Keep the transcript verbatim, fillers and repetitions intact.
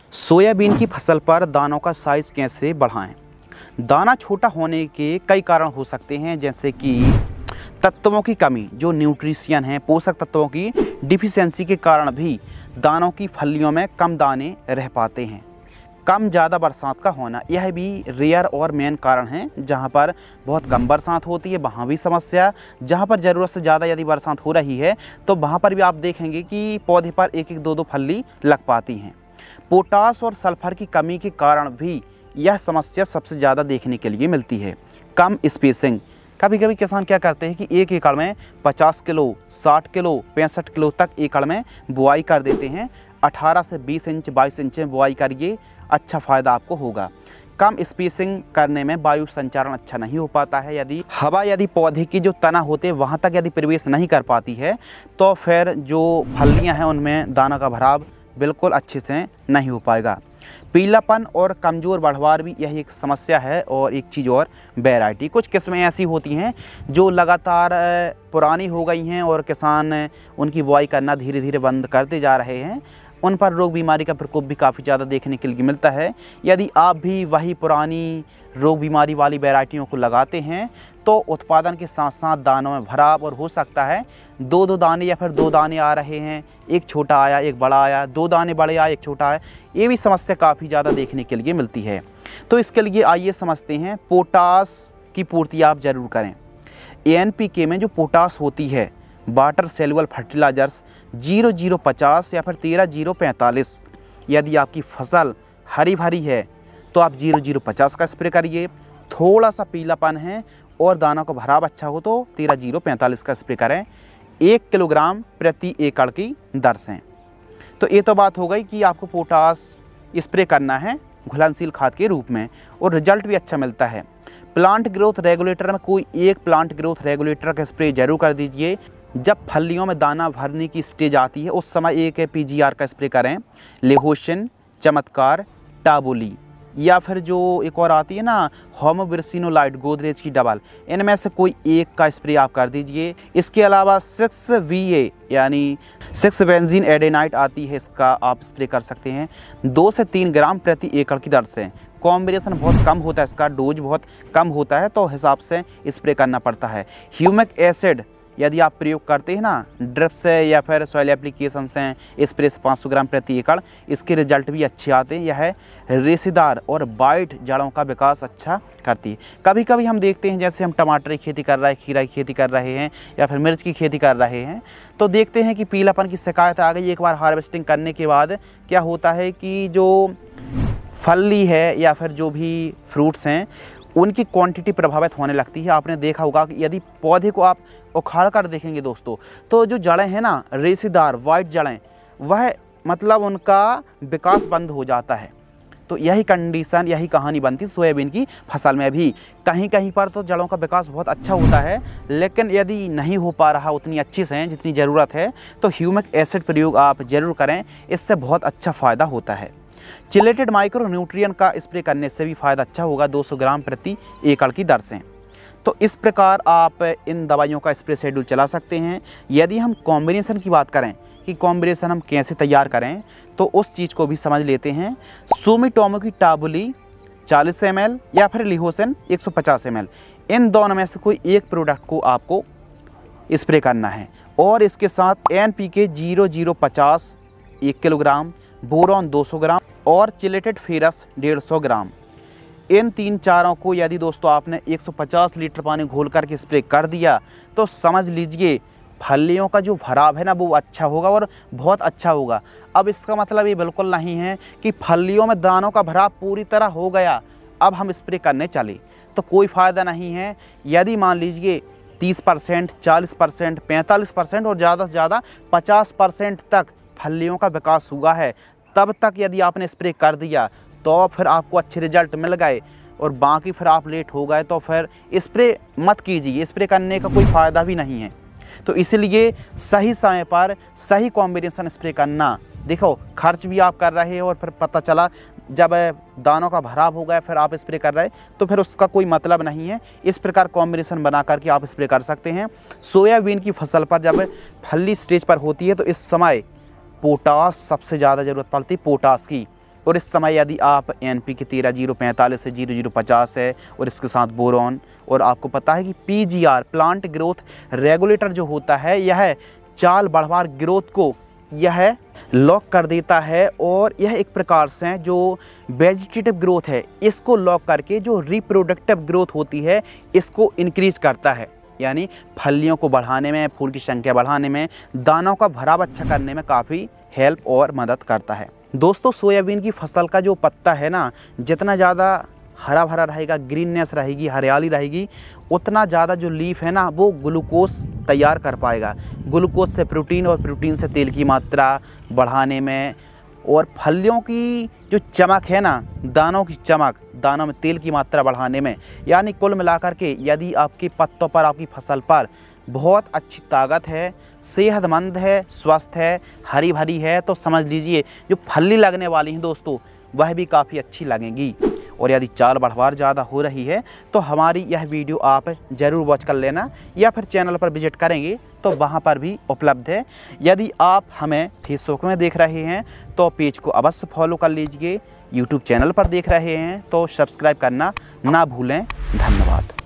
Soybean की फसल पर दानों का साइज कैसे बढ़ाएं? दाना छोटा होने के कई कारण हो सकते हैं, जैसे कि तत्वों की कमी, जो न्यूट्रिशन है, पोषक तत्वों की डिफिशियंसी के कारण भी दानों की फलियों में कम दाने रह पाते हैं। कम ज़्यादा बरसात का होना, यह भी रेयर और मेन कारण है। जहां पर बहुत कम बरसात होती है वहां भी समस्या, जहां पर ज़रूरत से ज़्यादा यदि बरसात हो रही है तो वहां पर भी आप देखेंगे कि पौधे पर एक एक दो दो फली लग पाती हैं। पोटास और सल्फर की कमी के कारण भी यह समस्या सबसे ज़्यादा देखने के लिए मिलती है। कम स्पेसिंग, कभी कभी किसान क्या करते हैं कि एक एकड़ में पचास किलो, साठ किलो, पैंसठ किलो तक एकड़ में बुआई कर देते हैं। अठारह से बीस इंच, बाईस इंच में बुआई करिए, अच्छा फ़ायदा आपको होगा। कम स्पेसिंग करने में वायु संचारण अच्छा नहीं हो पाता है। यदि हवा यदि पौधे की जो तना होते हैं वहाँ तक यदि प्रवेश नहीं कर पाती है तो फिर जो फलियाँ हैं उनमें दाना का भराव बिल्कुल अच्छे से नहीं हो पाएगा। पीलापन और कमज़ोर बढ़वार भी यही एक समस्या है। और एक चीज़ और, वैरायटी, कुछ किस्में ऐसी होती हैं जो लगातार पुरानी हो गई हैं और किसान उनकी बुआई करना धीरे धीरे बंद करते जा रहे हैं। उन पर रोग बीमारी का प्रकोप भी काफ़ी ज़्यादा देखने के लिए मिलता है। यदि आप भी वही पुरानी रोग बीमारी वाली वैरायटियों को लगाते हैं तो उत्पादन के साथ साथ दानों में भराव, और हो सकता है दो दो दाने या फिर दो दाने आ रहे हैं, एक छोटा आया एक बड़ा आया, दो दाने बड़े आए एक छोटा आया, ये भी समस्या काफ़ी ज़्यादा देखने के लिए मिलती है। तो इसके लिए आइए समझते हैं। पोटास की पूर्ति आप ज़रूर करें। ए एन पी के में जो पोटास होती है, water soluble fertilisers, zero zero पचास या फिर तेरह जीरो पैंतालीस। यदि आपकी फसल हरी भरी है तो आप जीरो जीरो पचास का स्प्रे करिए। थोड़ा सा पीलापन है और दाना को भराव अच्छा हो तो तेरह जीरो पैंतालीस का स्प्रे करें, एक किलोग्राम प्रति एकड़ की दर से। तो ये तो बात हो गई कि आपको पोटास स्प्रे करना है घुलनशील खाद के रूप में, और रिजल्ट भी अच्छा मिलता है। प्लांट ग्रोथ रेगुलेटर में कोई एक प्लांट ग्रोथ रेगुलेटर का स्प्रे जरूर कर दीजिए। जब फलियों में दाना भरने की स्टेज आती है उस समय एक पी जी आर का स्प्रे करें। लेहोशन, चमत्कार, टाबोली, या फिर जो एक और आती है ना होमोब्रिसिनोलाइट, गोदरेज की डबल, इनमें से कोई एक का स्प्रे आप कर दीजिए। इसके अलावा सिक्स वी ए यानी सिक्स बेंजीन एडेनाइट आती है, इसका आप स्प्रे कर सकते हैं दो से तीन ग्राम प्रति एकड़ की दर से। कॉम्बिनेशन बहुत कम होता है, इसका डोज बहुत कम होता है तो हिसाब से स्प्रे करना पड़ता है। ह्यूमिक एसिड यदि आप प्रयोग करते हैं ना ड्रिप से या फिर सॉइल एप्लीकेशन से स्प्रे से पाँच सौ ग्राम प्रति एकड़, इसके रिजल्ट भी अच्छे आते हैं। यह रेशेदार और वाइट जड़ों का विकास अच्छा करती है। कभी कभी हम देखते हैं जैसे हम टमाटर की खेती कर रहे हैं, खीरा की खेती कर रहे हैं या फिर मिर्च की खेती कर रहे हैं, तो देखते हैं कि पीलापन की शिकायत आ गई। एक बार हार्वेस्टिंग करने के बाद क्या होता है कि जो फली है या फिर जो भी फ्रूट्स हैं उनकी क्वांटिटी प्रभावित होने लगती है। आपने देखा होगा कि यदि पौधे को आप उखाड़ कर देखेंगे दोस्तों, तो जो जड़ें हैं ना, रेशेदार वाइट जड़ें, वह मतलब उनका विकास बंद हो जाता है। तो यही कंडीशन, यही कहानी बनती सोयाबीन की फसल में भी। कहीं कहीं पर तो जड़ों का विकास बहुत अच्छा होता है, लेकिन यदि नहीं हो पा रहा उतनी अच्छी से जितनी ज़रूरत है तो ह्यूमिक एसिड प्रयोग आप ज़रूर करें, इससे बहुत अच्छा फ़ायदा होता है। चिलेटेड माइक्रो न्यूट्रिएंट का स्प्रे करने से भी फ़ायदा अच्छा होगा, दो सौ ग्राम प्रति एकड़ की दर से। तो इस प्रकार आप इन दवाइयों का स्प्रे शेड्यूल चला सकते हैं। यदि हम कॉम्बिनेशन की बात करें कि कॉम्बिनेशन हम कैसे तैयार करें, तो उस चीज़ को भी समझ लेते हैं। सुमिटोमो की टाबुली चालीस एम एल या फिर लिहोसन एक सौ पचास एम एल, इन दोनों में से कोई एक प्रोडक्ट को आपको स्प्रे करना है। और इसके साथ N P K zero zero पचास एक किलोग्राम, बोरॉन दो सौ ग्राम और चिलेटेड फेरस डेढ़ सौ ग्राम। इन तीन चारों को यदि दोस्तों आपने एक सौ पचास लीटर पानी घोल करके स्प्रे कर दिया तो समझ लीजिए फलियों का जो भराव है ना वो अच्छा होगा और बहुत अच्छा होगा। अब इसका मतलब ये बिल्कुल नहीं है कि फलियों में दानों का भराव पूरी तरह हो गया अब हम स्प्रे करने चले, तो कोई फ़ायदा नहीं है। यदि मान लीजिए तीस परसेंट, चालीस परसेंट, पैंतालीस परसेंट और ज़्यादा से ज़्यादा पचास परसेंट तक फलियों का विकास हुआ है, तब तक यदि आपने स्प्रे कर दिया तो फिर आपको अच्छे रिजल्ट मिल गए, और बाकी फिर आप लेट हो गए तो फिर स्प्रे मत कीजिए। स्प्रे करने का कोई फ़ायदा भी नहीं है। तो इसलिए सही समय पर सही कॉम्बिनेशन स्प्रे करना। देखो, खर्च भी आप कर रहे हो और फिर पता चला जब दानों का भराव हो गया फिर आप स्प्रे कर रहे तो फिर उसका कोई मतलब नहीं है। इस प्रकार कॉम्बिनेशन बना करके आप स्प्रे कर सकते हैं। सोयाबीन की फसल पर जब फली स्टेज पर होती है तो इस समय पोटास सबसे ज़्यादा ज़रूरत पड़ती है, पोटास की। और इस समय यदि आप एन पी के तेरह जीरो पैंतालीस है, जीरो जीरो पचास है और इसके साथ बोरॉन, और आपको पता है कि P G R plant growth regulator जो होता है यह चाल बढ़वार ग्रोथ को यह लॉक कर देता है, और यह एक प्रकार से जो वेजिटेटिव ग्रोथ है इसको लॉक करके जो रिप्रोडक्टिव ग्रोथ होती है इसको इंक्रीज करता है, यानी फलियों को बढ़ाने में, फूल की संख्या बढ़ाने में, दानों का भराव अच्छा करने में काफ़ी हेल्प और मदद करता है। दोस्तों सोयाबीन की फसल का जो पत्ता है ना, जितना ज़्यादा हरा भरा रहेगा, ग्रीननेस रहेगी, हरियाली रहेगी, उतना ज़्यादा जो लीफ है ना वो ग्लूकोज तैयार कर पाएगा। ग्लूकोज से प्रोटीन और प्रोटीन से तेल की मात्रा बढ़ाने में, और फलियों की जो चमक है ना, दानों की चमक, दानों में तेल की मात्रा बढ़ाने में, यानी कुल मिलाकर के यदि आपके पत्तों पर, आपकी फसल पर बहुत अच्छी ताकत है, सेहतमंद है, स्वस्थ है, हरी भरी है, तो समझ लीजिए जो फली लगने वाली हैं दोस्तों वह भी काफ़ी अच्छी लगेंगी। और यदि चाल बढ़वार ज़्यादा हो रही है तो हमारी यह वीडियो आप ज़रूर वॉच कर लेना, या फिर चैनल पर विजिट करेंगे तो वहाँ पर भी उपलब्ध है। यदि आप हमें फेसबुक में देख रहे हैं तो पेज को अवश्य फॉलो कर लीजिए, यूट्यूब चैनल पर देख रहे हैं तो सब्सक्राइब करना ना भूलें। धन्यवाद।